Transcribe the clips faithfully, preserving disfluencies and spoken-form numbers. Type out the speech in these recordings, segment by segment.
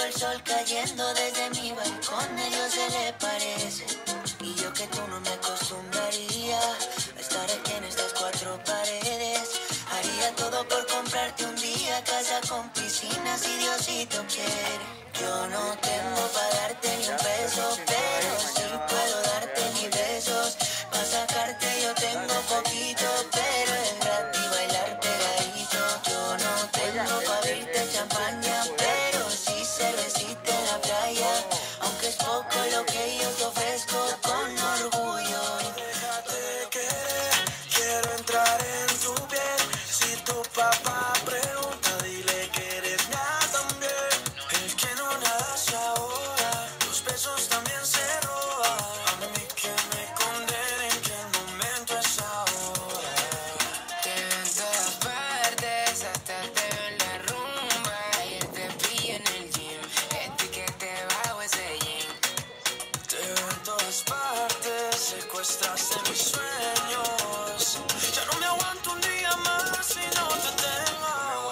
el sol cayendo desde mi balcón, a Dios se le parece. Y yo que tú no me acostumbraría a estar aquí en estas cuatro paredes. Haría todo por comprarte un día casa con piscina si Diosito quiere. Yo no tengo para darte ni un peso, pero sí puedo darte mis besos. Pa' sacarte yo tengo poquito, pero es gratis bailar pegadito. Yo no tengo pa' abrirte champaña, pero sí cervecita en la playa. Aunque es poco lo que yo te ofrezco con orgullo. Déjate querer, quiero entrar en tu piel. Si tu papá pregunta, dile que eres mía también. El que no nada se ahoga, tus besos también se roban. A mí que me condenen, que el momento es ahora. Te veo en todas partes, hasta te veo en la rumba. Ayer te vi en el gym, etiquete bajo ese jean. Te veo en todas partes, secuestraste mis sueños. Ya no me aguanto un día más si no te tengo.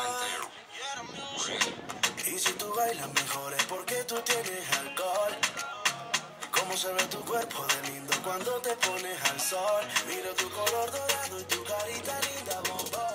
Y si tú bailas mejor es porque tú tienes alcohol. Cómo se ve tu cuerpo de lindo cuando te pones al sol. Miro tu color dorado y tu carita linda, bombón.